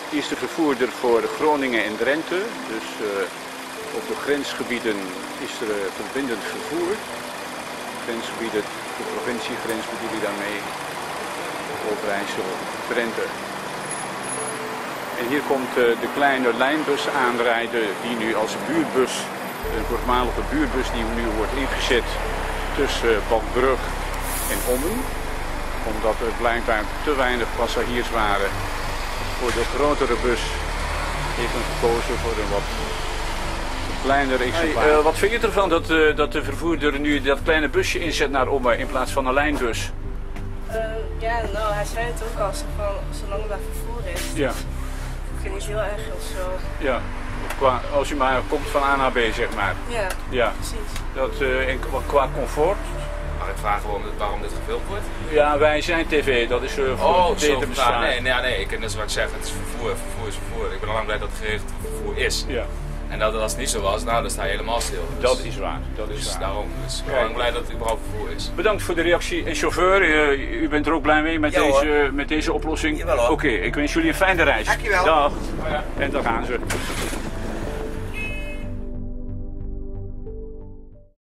is de vervoerder voor Groningen en Drenthe. Dus op de grensgebieden is er verbindend vervoer. Grensgebieden, de provinciegrens bedoel je daarmee. Overijssel, Drenthe. En hier komt de kleine lijnbus aanrijden die nu als buurtbus, de voormalige buurtbus die nu wordt ingezet tussen Badbrug en Ommen. Omdat er blijkbaar te weinig passagiers waren voor de grotere bus, heeft men gekozen voor een wat kleinere exemplaar. Hey, wat vind je ervan dat de vervoerder nu dat kleine busje inzet naar Ommen in plaats van een lijnbus? Ja, nou, hij zei het ook al, zolang er vervoer is. Ja. Ik vind het heel erg of zo. Ja, als u maar komt van A naar B, zeg maar. Ja, ja. Precies. En qua comfort? Mag ik vragen waarom dit gefilmd wordt? Ja, wij zijn tv, dat is voor beter bestaan. Nee, ik kan dus wat ik zeg, het is vervoer is vervoer. Ik ben al lang blij dat het geregeld vervoer is. Ja. En dat als het niet zo was, nou dan sta je helemaal stil. Dus, dat is waar, dat is waar. Daarom, dus ik ben al lang blij dat het überhaupt vervoer is. Bedankt voor de reactie. En chauffeur, u bent er ook blij mee met deze oplossing? Jawel hoor. Oké, ik wens jullie een fijne reis. Dankjewel. Dag. Oh ja. En daar gaan ze.